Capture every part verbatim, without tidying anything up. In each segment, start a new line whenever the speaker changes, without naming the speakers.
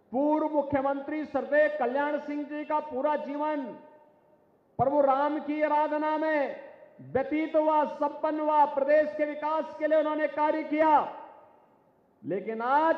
पूर्व मुख्यमंत्री स्वर्गीय कल्याण सिंह जी का पूरा जीवन प्रभु राम की आराधना में व्यतीत हुआ, संपन्न हुआ। प्रदेश के विकास के लिए उन्होंने कार्य किया। लेकिन आज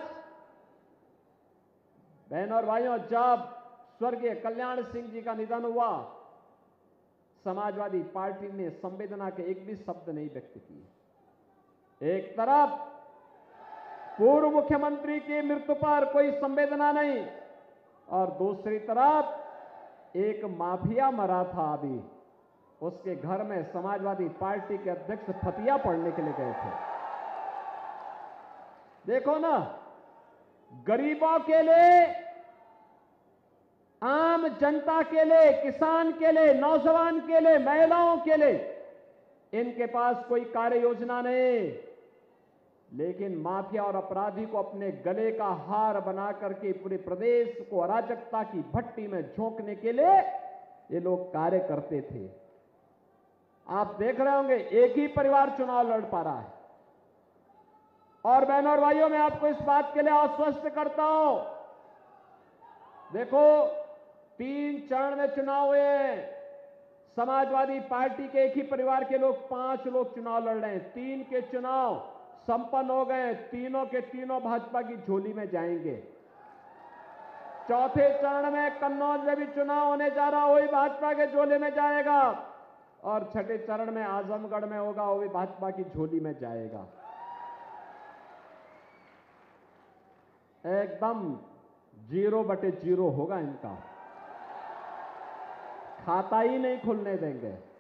बहनों और भाइयों, जब स्वर्गीय कल्याण सिंह जी का निधन हुआ, समाजवादी पार्टी ने संवेदना के एक भी शब्द नहीं व्यक्त किए। एक तरफ पूर्व मुख्यमंत्री की मृत्यु पर कोई संवेदना नहीं, और दूसरी तरफ एक माफिया मरा था अभी, उसके घर में समाजवादी पार्टी के अध्यक्ष फतिया पढ़ने के लिए गए थे। देखो ना, गरीबों के लिए, आम जनता के लिए, किसान के लिए, नौजवान के लिए, महिलाओं के लिए इनके पास कोई कार्य योजना नहीं, लेकिन माफिया और अपराधी को अपने गले का हार बना करके पूरे प्रदेश को अराजकता की भट्टी में झोंकने के लिए ये लोग कार्य करते थे। आप देख रहे होंगे, एक ही परिवार चुनाव लड़ पा रहा है। और बहनों और भाइयों, मैं आपको इस बात के लिए आश्वस्त करता हूं, देखो, तीन चरण में चुनाव हुए हैं। समाजवादी पार्टी के एक ही परिवार के लोग, पांच लोग चुनाव लड़ रहे हैं। तीन के चुनाव संपन्न हो गए, तीनों के तीनों भाजपा की झोली में जाएंगे। चौथे चरण में कन्नौज में भी चुनाव होने जा रहा, वही भाजपा के झोली में जाएगा। और छठे चरण में आजमगढ़ में होगा, वो भी भाजपा की झोली में जाएगा। एकदम जीरो बटे जीरो होगा इनका, खाता ही नहीं खुलने देंगे।